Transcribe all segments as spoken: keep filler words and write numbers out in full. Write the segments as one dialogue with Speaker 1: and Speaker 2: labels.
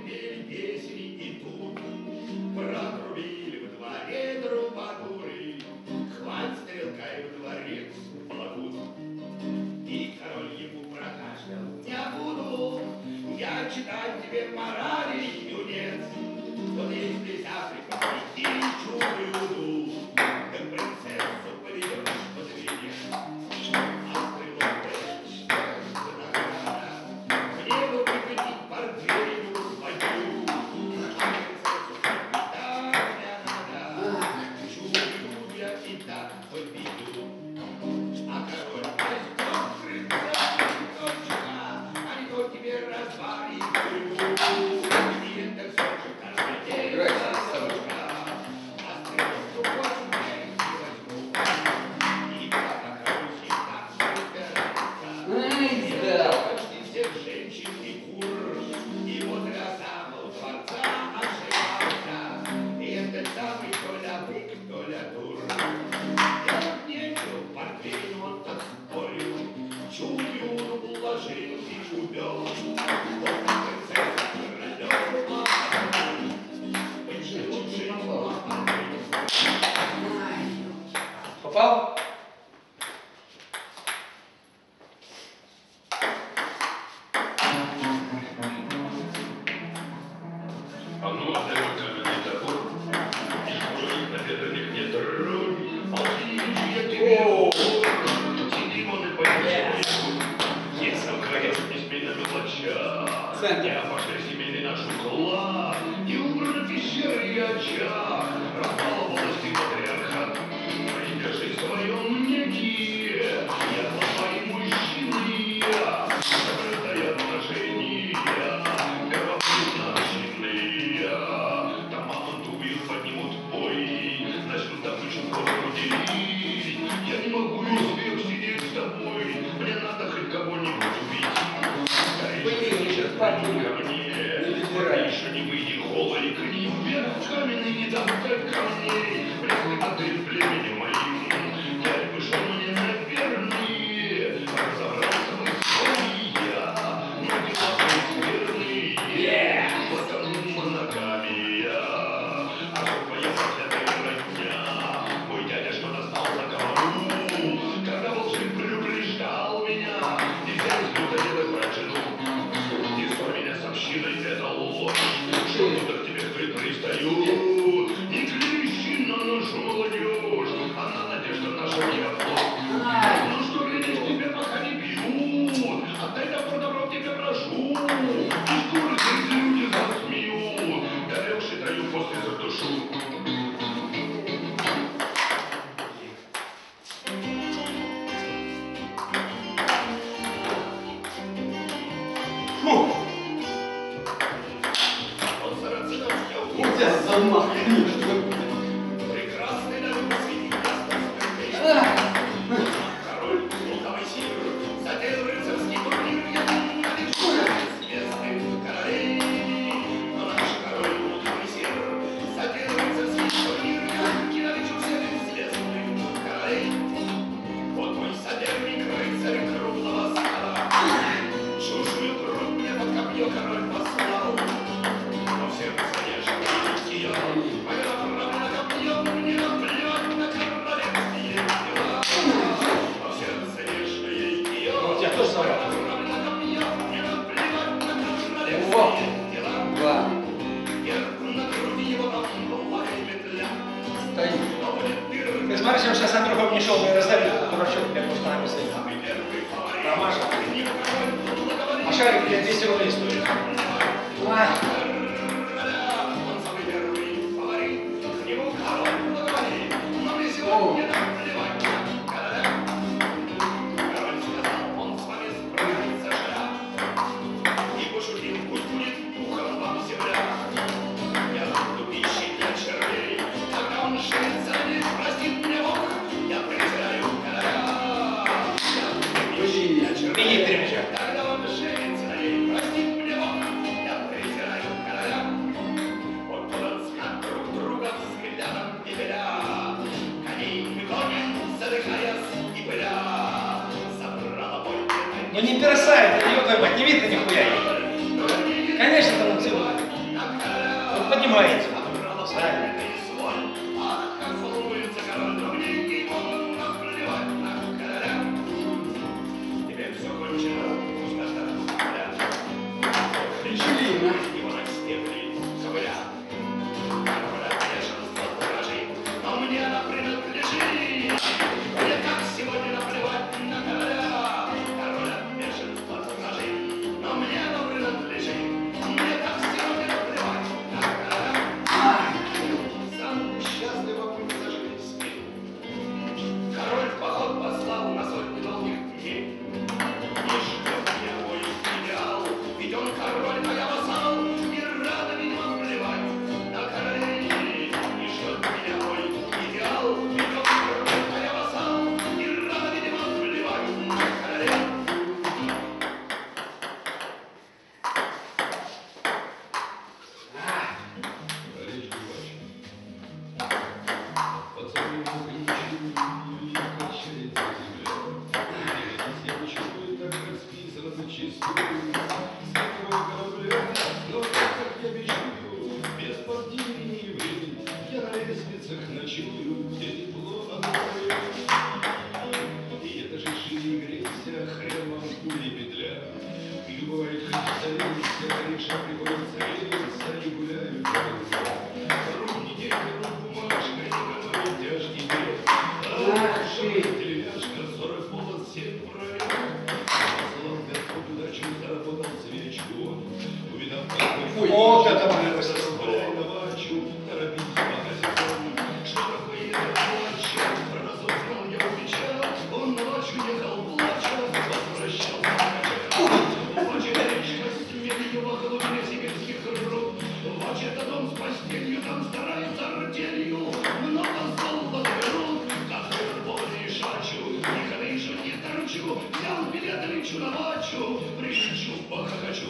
Speaker 1: пели песни, и тут протрубили в дворе трубадуры. Хвать стрелка и в дворец плакут. И король ему прокашлял: не буду я читать тебе морали, юнец. Вот есть здесь Африка, иди чую, как принцессу поведешь, подведешь. А стрелок говорит: что награда, мне бы прикатить портфелью свою. А принцессу капитан не надо, чую я и так победю. А король: возьмет принцессу, дочка, а не то тебе разваливаю. И это все же каждый день.
Speaker 2: Попал?
Speaker 1: А ну, отдай мой каменный топор, и шкуры на ветрных не тронь. Молчи, я тебе укор, сиди вон и пойдешь. Если украсть не смей на мелочах, я пошли семейный наш уклад, и убраны пещеры и очаг, распалывалась ты патриархат. Держи в своем неке, я глава и мужчина, закрытое отношение, первопричинные. Там мамонтуют, поднимут бой, начнут добычу кровью делить. Я не могу век сидеть с тобой, мне надо хоть кого-нибудь убить. Скорее ко мне, пока еще не выйди холла и крик вверх, каменный не достать камней, близкий модель племени моим. Я вышел мне наверное, разобрался в истории я, но дела были верные, потому моногамия. А чтоб моя проклятая родня, мой дядюшка достал заговору, когда волшеб предупреждал меня, нельзя из люда делать врачину. И что меня с общиной это ложь, что я к тебе пристаю, не клещи на нашу молодежь, она надежда наша не оплот. Ну что, видишь, тебя пока не бьют, отдай добро, добро тебе прошу, и скоро здесь люди засмеют, далекший даю после задушу. Фу! Он сарацинов взял.
Speaker 2: У тебя замах, конечно.
Speaker 1: Прекрасный народ среди король, лукавый сир, затеял рыцарский турнир, я надежду известных королей. Но наш король, лукавый сир, затеял рыцарский турнир, я надежду всех известных королей. Вот мой соперник, рыцарь круглого стола, чужую кровь мне под копье король послал. Но всем, конечно, ее, моя направлена копьем, мне наплевать на королевские дела. Но сердце нежное ее,
Speaker 2: Я тоже собрал.
Speaker 1: направлена копьем, мне наплевать на королевские
Speaker 2: Во.
Speaker 1: дела.
Speaker 2: Два.
Speaker 1: Герб на груди его новая петля.
Speaker 2: Стоит.
Speaker 1: Но будет пир,
Speaker 2: Ты смотри, сейчас Андрюха не шел, не раздавил, этот дурачок, блядь, просто на мысли.
Speaker 1: самый первый фаворит.
Speaker 2: Промажа.
Speaker 1: Не король, благоволит.
Speaker 2: А шарик, блядь, двести рублей стоит. Ай.
Speaker 1: Он самый первый фаворит, к нему король благоволит, но мне сегодня наплевать на короля. Король сказал, он с вами справится жара, и пошутил, пусть будет пухом вам земля. Я буду пищей для червей, когда он женится, не простит мне Бог, я презираю короля. Я буду пищей для червей.
Speaker 2: Беги, перемечай.
Speaker 1: Когда он женится, не простит мне Бог, я презираю короля. Вот тот знак друг друга взглядом и беря, коней гоним, задыхаясь и пыля. Забрала бой
Speaker 2: Ну не бросай, да ёб твою мать, не видно нихуя. Конечно, там отсюда. понимаете?
Speaker 1: Правильно. Ах, как волнуется король, но мне ему наплевать на короля. Теперь все кончено, пустота, да. Кричи, его на степи, ковыля. Короля бешенства дрожит, но мне она принадлежит. Мне так сегодня наплевать на короля. Короля бешенства дрожит, но мне она принадлежит. Мне так сегодня наплевать на короля. Сам счастливо путь зажили спину. Король в поход послал на сотни долгих дней. Не ждет я мой идеал, ведь он король, а я вассал. И рада, видимо, плевать на королей. Не ждет меня мой идеал, ведь он король, а я вассал. И рада, видимо, плевать на королей.
Speaker 3: Товарищ Губач, пацаны не качается земля. Я почему так расписано зачастую. С какого корабля, но как я мечтаю, без партийной времени я на лестницах ночую, где тепло одной. И это же шире греться, хрен вам пули петля. И бывает, хоть завелся, конечно, приходится рельса и гуляют по руку. Руки рук бумажкой, никому не тяжкий грех. Ах, ты! Деревяшка, сорок полос, семь проект. Послал Господь удачу, заработал свечку. Увидав, какой...
Speaker 2: Вот это было!
Speaker 3: Расправляй новачу, торопись по газетам. Что такое плача? Про разузнал я увечал. Он ночью ехал плача, возвращался на Вача речка с медью во глубине сибирских рук. Вача это дом с постелью, там старается артелью. Много золота берут, как вербовный шачу. Ни крышу, ни торчу, взял билет, лечу на Вачу. Прилечу, похохочу.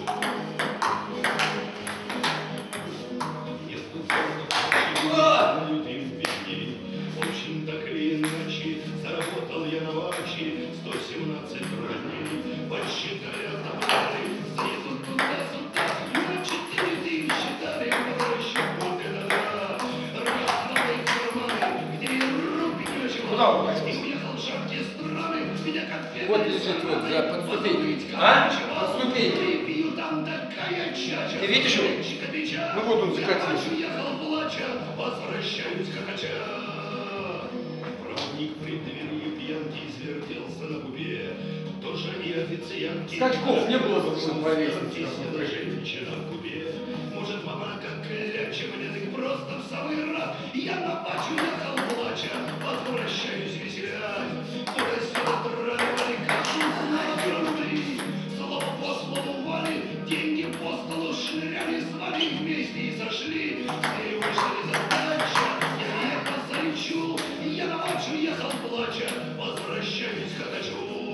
Speaker 3: Нету золота, им бедней. В общем, так или иначе, заработал я на Ваче сто семнадцать рублей. Посчитали отобрали, заедут туда-сюда. На четыре ты считали, проще будет она. Раздавай карманы, где и руки не ночевал.
Speaker 2: Куда вы возьмете?
Speaker 1: И уехал в шапке страны, меня как петли.
Speaker 4: Вот лежит вот, да, под ступенькой.
Speaker 2: А?
Speaker 4: Под ступенькой.
Speaker 1: Выпью там такая чача.
Speaker 2: Ты видишь его?
Speaker 4: Ну вот он закатился.
Speaker 1: Я ехал плача, возвращаюсь хохоча.
Speaker 3: Проводник при двери пьянки извертелся на губе. Тоже и официантки.
Speaker 4: Скачков не было бы, чтобы повесить.
Speaker 3: Песня женщина в губе. Может, мама как кляча, мне так просто в самый раз. Я на Вачу ехал плача, возвращаюсь веселять. Куда-сюда драли, кашу найдёшь. Слово по слову вали, деньги по столу шныряли, звали вместе и сошли. И вышли задача, я ехал заречу. Я на Вачу ехал плача, возвращаюсь хохочу.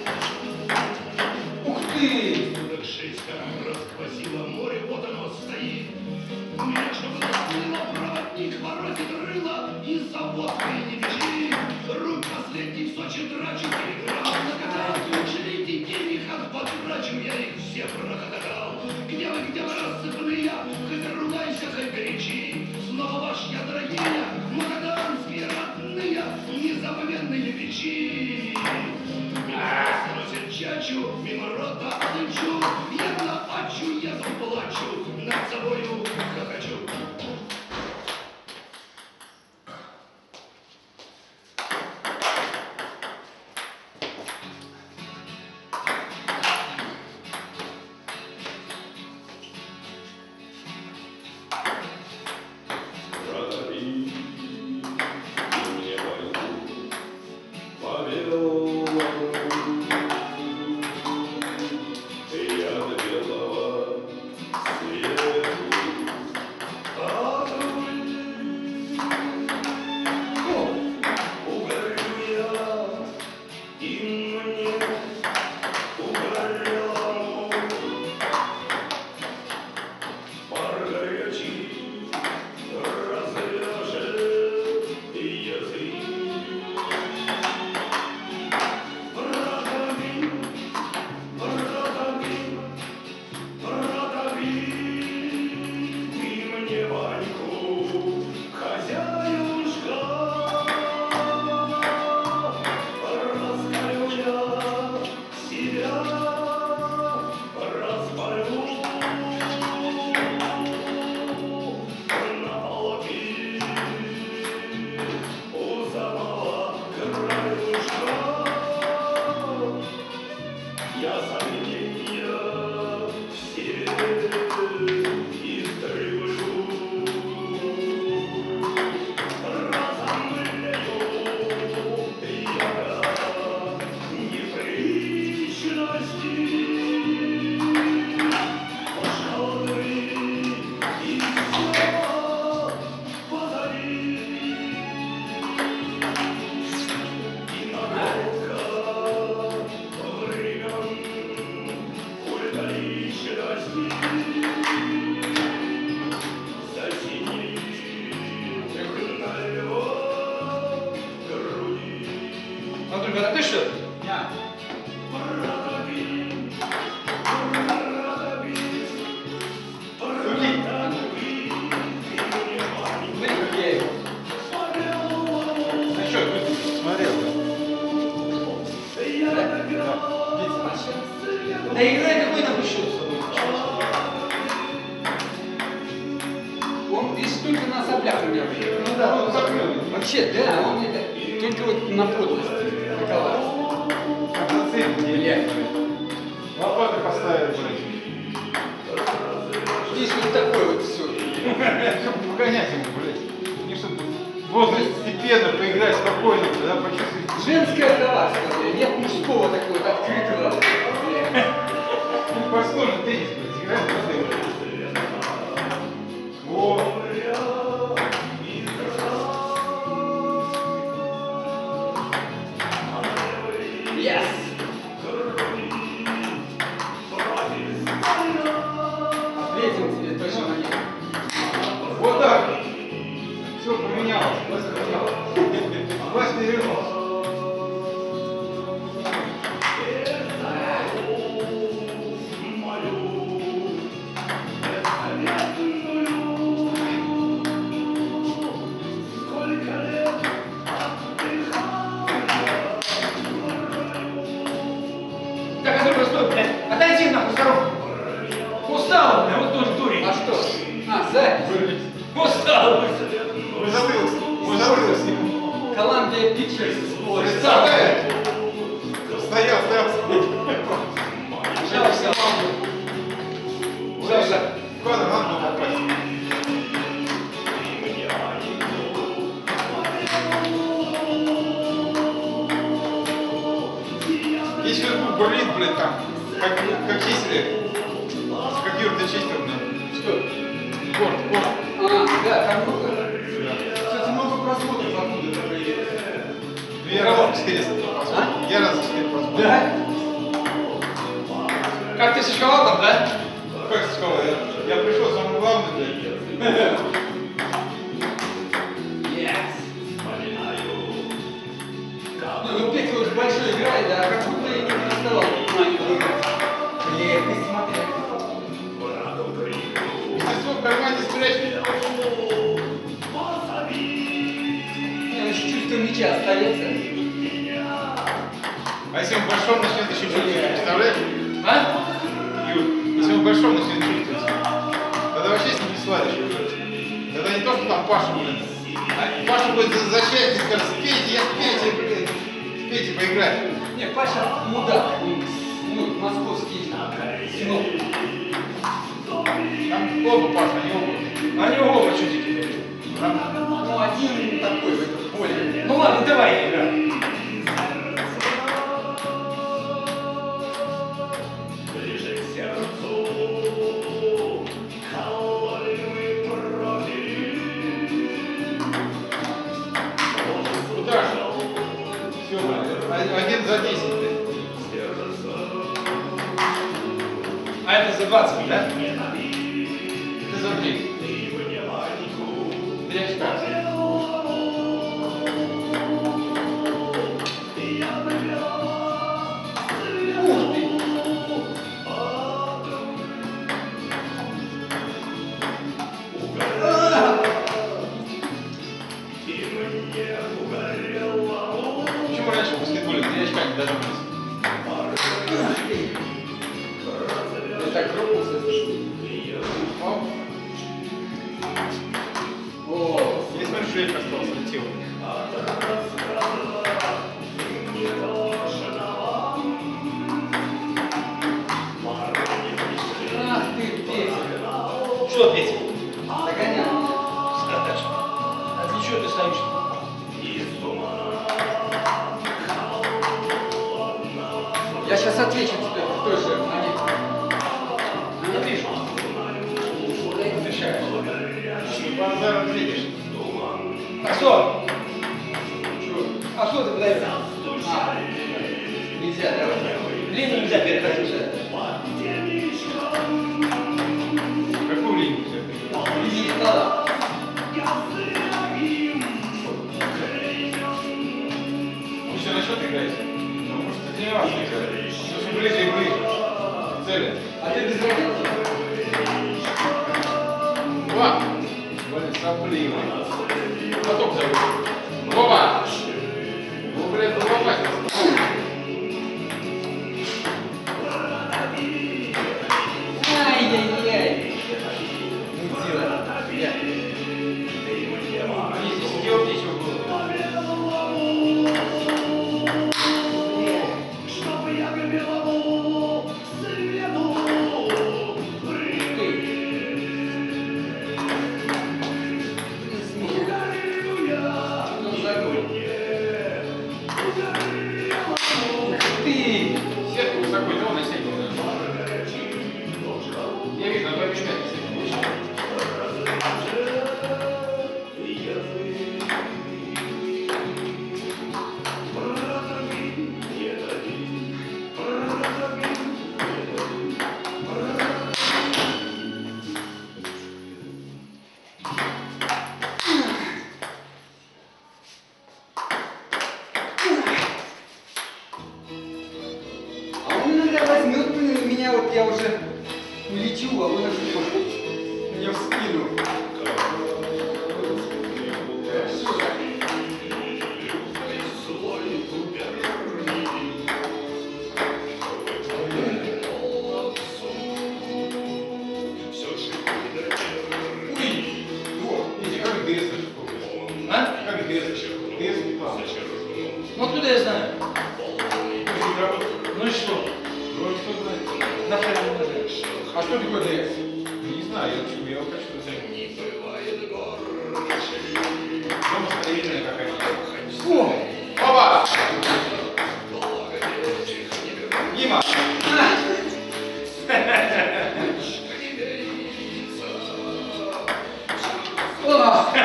Speaker 4: Ух ты!
Speaker 3: Так шесть камер расквасило море, вот оно стоит. У меня чтобы засныло, проводник воротит рыло, и за водкой не бежит. Рук последний в Сочи трачу, телеграмм накатал. Шлите денег, от потрачу, я их все прохохотал. Где вы, где вы рассыпанные, хоть ругайся, хоть горячи. Снова ваш я, дорогие, магаданские родные, незабвенные печи. Меня сносит чачу, мимо рота лечу. Я на Вачу еду, плачу, над собою хохочу. Продари мне войну по белому. Я до белого свету
Speaker 2: Ну-ка, ты что?
Speaker 4: Я. Крути. Смотри, как я его. На счет крути.
Speaker 5: Смотрел.
Speaker 4: Да играй какой там счет с тобой. Он здесь только на соплях у меня.
Speaker 5: Ну да, он закрыл.
Speaker 4: Вообще, да, он это только вот на подлость. Такова.
Speaker 5: А на цель
Speaker 4: Блядь.
Speaker 5: лопаты поставили, блядь.
Speaker 4: Здесь вот такое вот все.
Speaker 5: Чтобы погонять ему, блядь. Не чтобы можно постепенно поиграть спокойно, тогда почувствовать.
Speaker 4: Женская голова, скажи. Нет мужского такого вот открытого. Блядь.
Speaker 5: Ну, посложно теннис, блядь, играть просто играть. Вот.
Speaker 4: Yes. Ответил тебе точно на них.
Speaker 5: Вот так. Все поменялось. Власть поменялась. Власть перевернулась.
Speaker 2: Так, а ну стой, блядь. Отойди нахуй, здорово. Устал, блядь, вот тоже дурень.
Speaker 4: А что? А, запись.
Speaker 2: Устал, блядь.
Speaker 5: Мой затылок. Мой затылок с ним.
Speaker 4: Columbia Pictures.
Speaker 5: Представляешь? Стоял, стоял.
Speaker 4: Пожалуйста.
Speaker 5: Пожалуйста. В кадр надо было попасть. Если он болит, блядь, там, как, как чистили, как Юр, ты чистил, блядь.
Speaker 4: Что?
Speaker 5: Порт, порт.
Speaker 4: А, да, там много. Кстати, много просмотров оттуда это появилось.
Speaker 5: Ну, я раз четыреста просмотрел.
Speaker 4: А?
Speaker 5: Я раз четыре просмотрел.
Speaker 4: Да?
Speaker 2: Как ты со шоколадом, да?
Speaker 5: Как ты сказал, я, я пришел, самое главное, блядь.
Speaker 4: Yes. Не, ну Петя вот большой играет, да, как будто я не переставал маленького играть. Блин, ты смотри.
Speaker 5: Мастерство в кармане спрячь.
Speaker 4: Не, ну еще чувство мяча остается.
Speaker 5: А если он в большом начнет еще чувствовать, представляешь?
Speaker 2: А?
Speaker 5: Юр, если он в большом начнет чувствовать, тогда вообще с ним не свалишь. Тогда не то, что там Паша, блин. А Паша будет защищать и скажет, спейте, я спейте, блин. Спейте, поиграть.
Speaker 4: Не, Паша мудак, он, ну, московский сынок.
Speaker 5: Там оба Паша, они оба.
Speaker 2: Они оба чудики.
Speaker 4: Ну, один такой в этом поле.
Speaker 2: Ну ладно, давай играй.
Speaker 1: Ближе к сердцу, холодный профиль.
Speaker 5: Куда же? Все, блин. Один за десять, блин.
Speaker 2: А это за двадцать, да?
Speaker 5: Ты за три. Три очка.
Speaker 4: Ух ты!
Speaker 5: Почему раньше в баскетболе три очка не дождались?
Speaker 4: Я так грохнулся.
Speaker 5: О,
Speaker 4: О,
Speaker 5: я смотрю, шлейф остался, летел.
Speaker 4: ах ты, Петя.
Speaker 2: Что, Петя?
Speaker 4: Догонял.
Speaker 2: Скотач. А ты чего ты стоишь?
Speaker 4: Я сейчас отвечу тебе в той же монете.
Speaker 2: Не вижу.
Speaker 4: Отвечаешь.
Speaker 5: Базар ответишь.
Speaker 2: А что?
Speaker 4: Чего? А что ты подаешь? А, нельзя, давай.
Speaker 2: Линию нельзя переходить.
Speaker 5: Какую линию взять?
Speaker 4: Иди стола.
Speaker 5: Вы все на счет играете? проигрывает. Потом забыл. Вова! Ну, блядь, ну попасть.
Speaker 4: Ай-яй-яй. Мудила. Я.
Speaker 2: Они здесь где здесь его было?
Speaker 1: Чтобы я к белому свету ударю я.
Speaker 4: Ну, забыл. Ты.
Speaker 5: Сетку высоко, и он на сетку. Я вижу, на твоей месте сетку.
Speaker 4: А он иногда возьмет меня, вот я уже улечу, а он мне в спину.
Speaker 5: Видите, как интересно, что
Speaker 2: А?
Speaker 5: Как интересно, интересно не плавно.
Speaker 2: Ну откуда я знаю?
Speaker 5: Не работает.
Speaker 2: Ну и что?
Speaker 5: Вроде кто знает.
Speaker 2: На втором этаже.
Speaker 5: А что такое ДС? Не знаю, я почему я хочу знать. Дома строительная какая-то.
Speaker 4: О!
Speaker 5: Опа! Дима!
Speaker 4: О!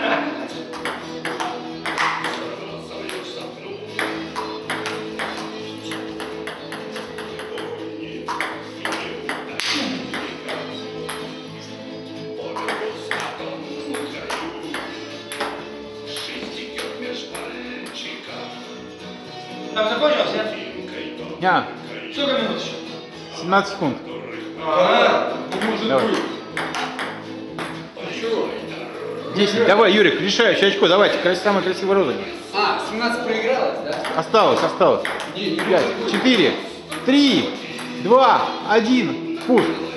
Speaker 2: Там закончился?
Speaker 6: Я.
Speaker 2: Сколько минут еще?
Speaker 6: семнадцать секунд.
Speaker 2: Ага.
Speaker 6: Давай.
Speaker 5: Чего?
Speaker 6: десять. Давай, Юрик, решающее очко. Давайте, крас- самый красивый розыгрыш.
Speaker 4: А, семнадцать проигралось, да?
Speaker 6: Осталось, осталось.
Speaker 5: Не, не
Speaker 6: пять, четыре, три, два, один. Пуск.